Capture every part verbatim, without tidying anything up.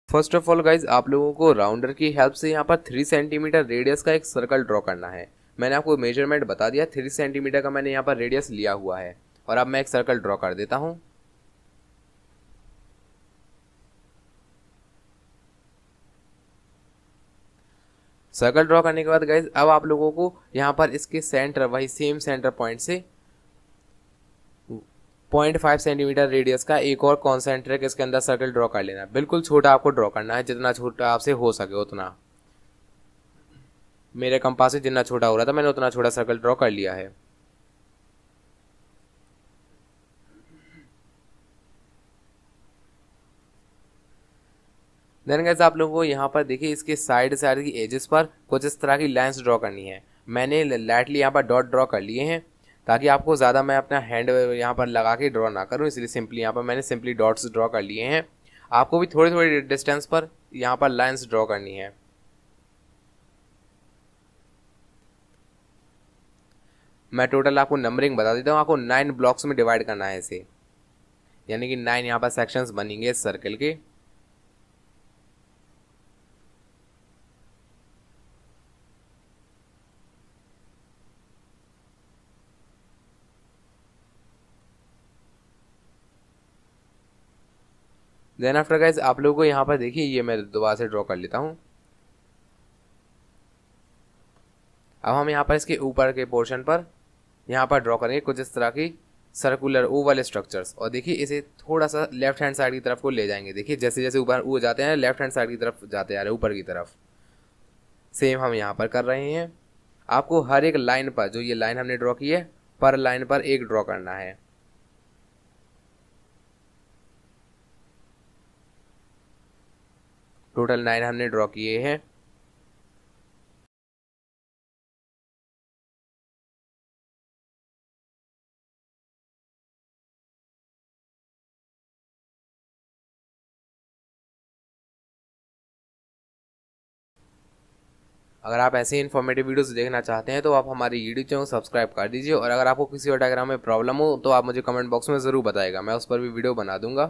First of all guys आप लोगों को राउंडर की हेल्प से यहाँ पर थ्री सेंटीमीटर रेडियस का एक सर्कल ड्रॉ करना है। मैंने आपको मेजरमेंट बता दिया, थ्री सेंटीमीटर का मैंने यहाँ पर रेडियस लिया हुआ है। और अब मैं एक सर्कल ड्रॉ कर देता हूँ। सर्कल ड्रॉ करने के बाद गाइज अब आप लोगों को यहाँ पर इसके सेंटर, वही सेम सेंटर पॉइंट से पॉइंट फाइव सेंटीमीटर रेडियस का एक और कॉन्सेंट्रिक इसके अंदर सर्कल ड्रॉ कर लेना है। बिल्कुल छोटा आपको ड्रॉ करना है, जितना छोटा आपसे हो सके उतना। मेरे कंपास से जितना छोटा हो रहा था मैंने उतना छोटा सर्कल ड्रॉ कर लिया है। देन गाइस आप लोगों को यहाँ पर देखिए इसके साइड साइड की एजेस पर कुछ इस तरह की लाइंस ड्रॉ करनी है। मैंने लाइटली यहाँ पर डॉट ड्रॉ कर लिए हैं ताकि आपको ज़्यादा मैं अपना हैंड यहाँ पर लगा के ड्रॉ ना करूँ, इसलिए सिंपली यहाँ पर मैंने सिंपली डॉट्स ड्रॉ कर लिए हैं। आपको भी थोड़ी थोड़ी डिस्टेंस पर यहाँ पर लाइंस ड्रॉ करनी है। मैं टोटल आपको नंबरिंग बता देता हूँ। आपको नाइन ब्लॉक्स में डिवाइड करना है इसे, यानी कि नाइन यहाँ पर सेक्शंस बनेंगे इस सर्कल के। देन आफ्टर गाइज आप लोगों को यहाँ पर देखिए ये मैं दोबारा से ड्रॉ कर लेता हूँ। अब हम यहाँ पर इसके ऊपर के पोर्शन पर यहाँ पर ड्रॉ करेंगे कुछ इस तरह की सर्कुलर ओवल स्ट्रक्चर्स। और देखिए इसे थोड़ा सा लेफ्ट हैंड साइड की तरफ को ले जाएंगे। देखिए जैसे जैसे ऊपर वो जाते हैं लेफ्ट हैंड साइड की तरफ जाते जा रहे हैं, ऊपर की तरफ। सेम हम यहाँ पर कर रहे हैं। आपको हर एक लाइन पर, जो ये लाइन हमने ड्रॉ की है, पर लाइन पर एक ड्रॉ करना है। टोटल नाइन हमने ड्रॉ किए हैं। अगर आप ऐसे इन्फॉर्मेटिव वीडियोस देखना चाहते हैं तो आप हमारी यूट्यूब चैनल को सब्सक्राइब कर दीजिए। और अगर आपको किसी और डायग्राम में प्रॉब्लम हो तो आप मुझे कमेंट बॉक्स में ज़रूर बताएगा, मैं उस पर भी वीडियो बना दूंगा।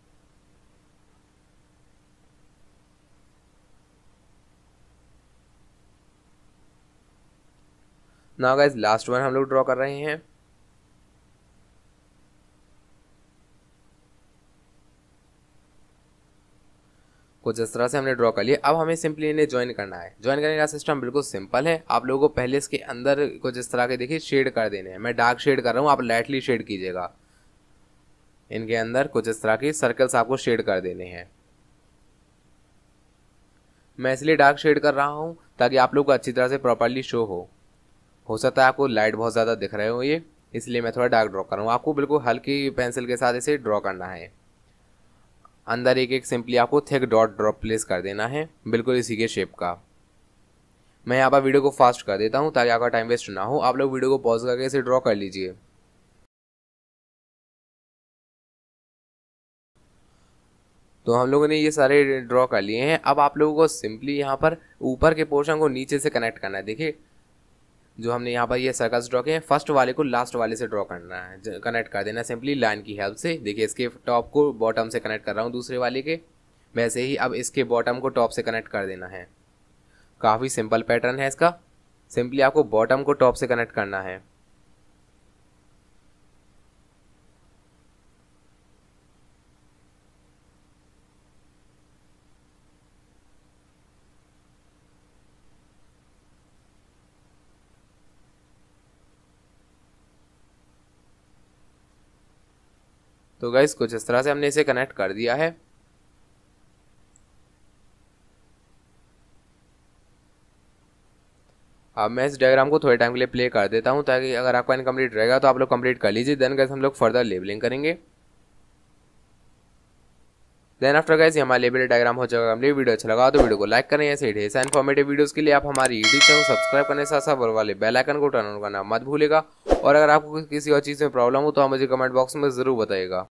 नाउ गाइस लास्ट वन हम लोग ड्रॉ कर रहे हैं। कुछ इस तरह से हमने ड्रॉ कर लिया। अब हमें सिंपली इन्हें ज्वाइन करना है। ज्वाइन करने का सिस्टम बिल्कुल सिंपल है। आप लोगों को पहले इसके अंदर कुछ इस तरह के देखिए शेड कर देने हैं। मैं डार्क शेड कर रहा हूँ, आप लाइटली शेड कीजिएगा। इनके अंदर कुछ इस तरह की सर्कल्स आपको शेड कर देने हैं। मैं इसलिए डार्क शेड कर रहा हूँ ताकि आप लोग को अच्छी तरह से प्रॉपरली शो हो हो सकता है आपको लाइट बहुत ज़्यादा दिख रहे हो ये, इसलिए मैं थोड़ा डार्क ड्रॉ कर रहा हूँ। आपको बिल्कुल हल्की पेंसिल के साथ इसे ड्रॉ करना है। अंदर एक एक सिंपली आपको थिक डॉट ड्रॉप प्लेस कर देना है, बिल्कुल इसी के शेप का। मैं यहाँ पर वीडियो को फास्ट कर देता हूँ ताकि आपका टाइम वेस्ट ना हो। आप लोग वीडियो को पॉज करके इसे ड्रॉ कर लीजिए। तो हम लोगों ने ये सारे ड्रॉ कर लिए हैं। अब आप लोगों को सिंपली यहाँ पर ऊपर के पोर्शन को नीचे से कनेक्ट करना है। देखिए जो हमने यहाँ पर ये सर्कल्स ड्रॉ किए हैं, फर्स्ट वाले को लास्ट वाले से ड्रॉ करना है, कनेक्ट कर देना सिंपली लाइन की हेल्प से। देखिए इसके टॉप को बॉटम से कनेक्ट कर रहा हूँ दूसरे वाले के, वैसे ही अब इसके बॉटम को टॉप से कनेक्ट कर देना है। काफ़ी सिंपल पैटर्न है इसका। सिंपली आपको बॉटम को टॉप से कनेक्ट करना है। तो गाइस कुछ इस तरह से हमने इसे कनेक्ट कर दिया है। अब मैं इस डायग्राम को थोड़े टाइम के लिए प्ले कर देता हूं ताकि अगर आपका इनकम्प्लीट रहेगा तो आप लोग कंप्लीट कर लीजिए। देन गाइस हम लोग फर्दर लेबलिंग करेंगे। देन आफ्टर गाइस ये हमारा लेबल डायग्राम हो जाएगा कंप्लीट। वीडियो अच्छा लगा तो वीडियो को लाइक करें। ऐसे ढेर सारे इन्फॉर्मेटिव वीडियोस के लिए आप हमारी यूट्यूब चैनल सब्सक्राइब करने साथ साथ वाले बेल आइकन को टर्न ऑन करना मत भूलिएगा। और अगर आपको किसी और चीज़ में प्रॉब्लम हो तो आप मुझे कमेंट बॉक्स में ज़रूर बताइएगा।